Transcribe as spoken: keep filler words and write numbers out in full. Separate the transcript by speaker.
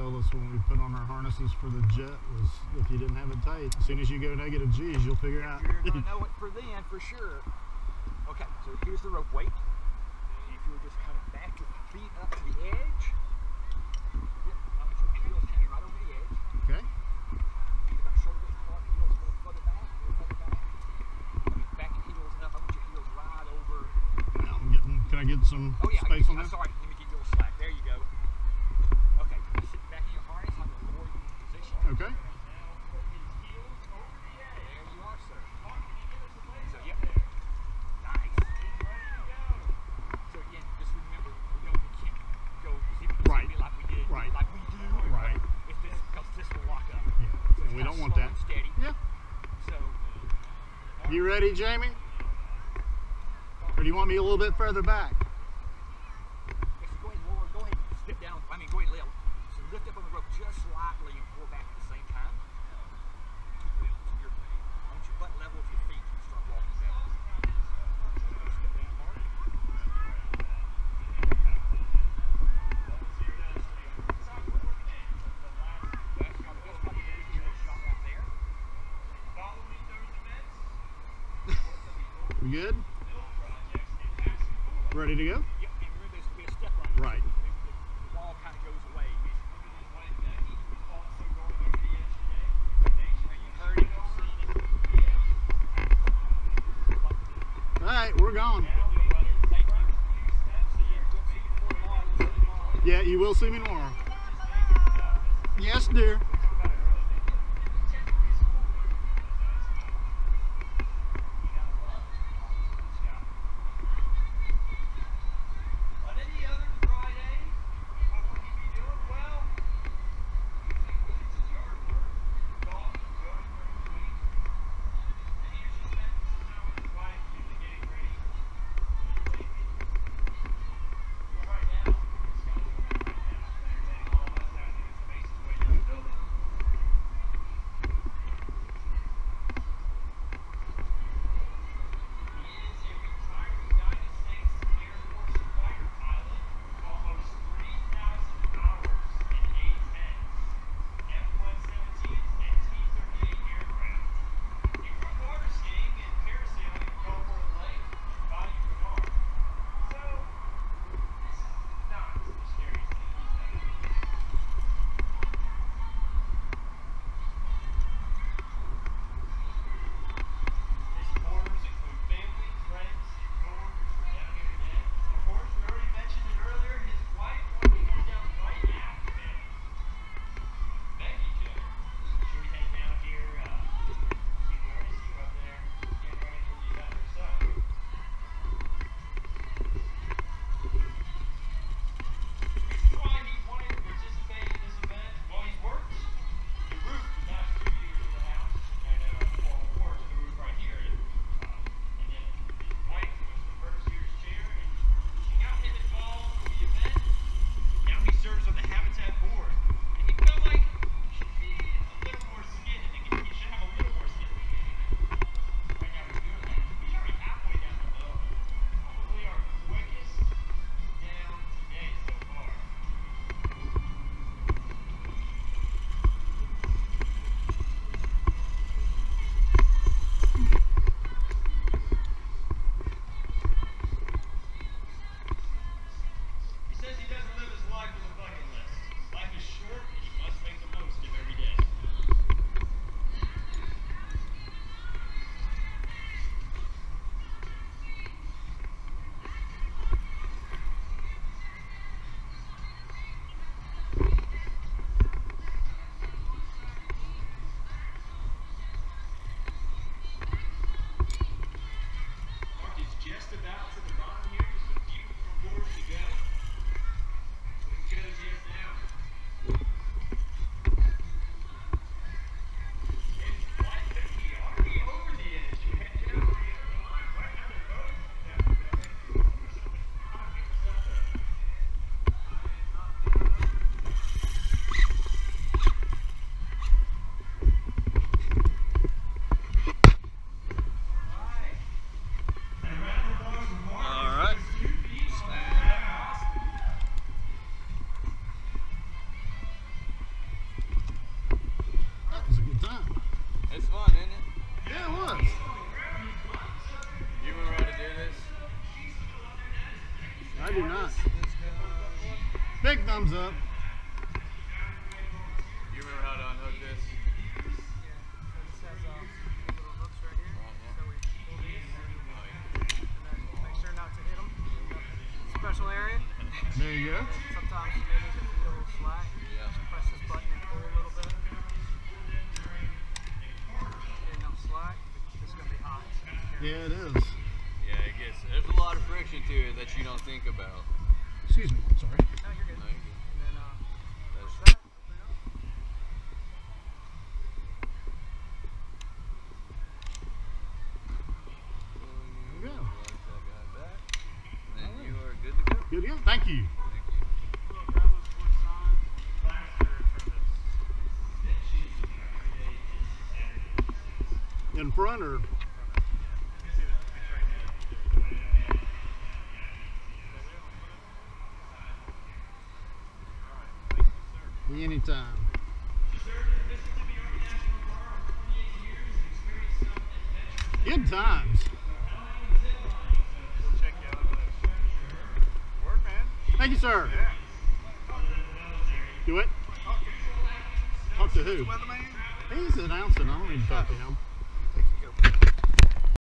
Speaker 1: told us when we put on our harnesses for the jet was if you didn't have it tight, as soon as you go negative G's, you'll figure out.
Speaker 2: You're going to know it for then, for sure. Okay, so here's the rope weight. And if you would just kind of back your feet up to the edge. Yep, I want your heels hanging right over the edge.
Speaker 1: Okay.
Speaker 2: Think about shoulder width apart, heels a little further back, a little further back. Back your heels up. I want your heels right over.
Speaker 1: Now I'm getting, can I get some
Speaker 2: oh, yeah,
Speaker 1: space
Speaker 2: I,
Speaker 1: on
Speaker 2: I'm
Speaker 1: this?
Speaker 2: sorry, let me give you a little slack. There you go. Okay, sit back in your harness. I'm going to lower you into position.
Speaker 1: Okay.
Speaker 2: There you are, sir. So, yep. Nice. So, again, just remember, we don't, we can't go zippy
Speaker 1: Right.
Speaker 2: zippy like we did,
Speaker 1: Right.
Speaker 2: like we do.
Speaker 1: Right.
Speaker 2: If this, because this will lock up.
Speaker 1: Yeah.
Speaker 2: So
Speaker 1: And we don't want that.
Speaker 2: Steady.
Speaker 1: Yeah.
Speaker 2: So,
Speaker 1: You ready, Jamie? Or do you want me a little bit further back?
Speaker 2: if you go ahead and lower, go ahead and step down. I mean, go ahead and lift. So lift up on the rope just slightly and pull back at the same time. Keep your, I want your butt level with your feet and start walking down. Step down hard. That's probably, that's probably a good hero shot right there.
Speaker 1: We good? Ready to go?
Speaker 2: Yep, and remember there's be a step right.
Speaker 1: Right.
Speaker 2: The wall kind of goes away. You've heard it, you've seen it.
Speaker 1: All right, we're gone.
Speaker 2: Thank you. See you. We'll see you before tomorrow. We'll see you tomorrow.
Speaker 1: Yeah, you will see me tomorrow. Yes, dear. thumbs up.
Speaker 3: You remember how to unhook this?
Speaker 4: Yeah, so this has uh, little hooks right here.
Speaker 3: Right, yeah.
Speaker 4: So we pull these
Speaker 3: Oh, yeah.
Speaker 4: and then make sure not to hit them. Special area.
Speaker 1: There you go.
Speaker 4: And sometimes you may need to feed a little slack.
Speaker 3: Yeah.
Speaker 4: Just press this button and pull a little bit. Get enough slack. This is going to be hot. So
Speaker 1: Yeah, it is.
Speaker 3: Yeah, it gets, there's a lot of friction to it that you don't think about.
Speaker 1: Excuse me. Sorry.
Speaker 4: no, you're good.
Speaker 3: No, you're good.
Speaker 4: And then uh,
Speaker 3: That's
Speaker 4: push that. Open it up.
Speaker 1: There we go.
Speaker 3: Lock that guy back. And then you are good to go.
Speaker 1: Good to go. Thank you.
Speaker 3: Thank you.
Speaker 1: In front or? Anytime. Good times.
Speaker 2: Check you out. Work, man.
Speaker 1: Thank you, sir.
Speaker 2: Yeah.
Speaker 1: Do it. Talk to who?
Speaker 2: Weatherman.
Speaker 1: He's announcing. I don't need to talk to him.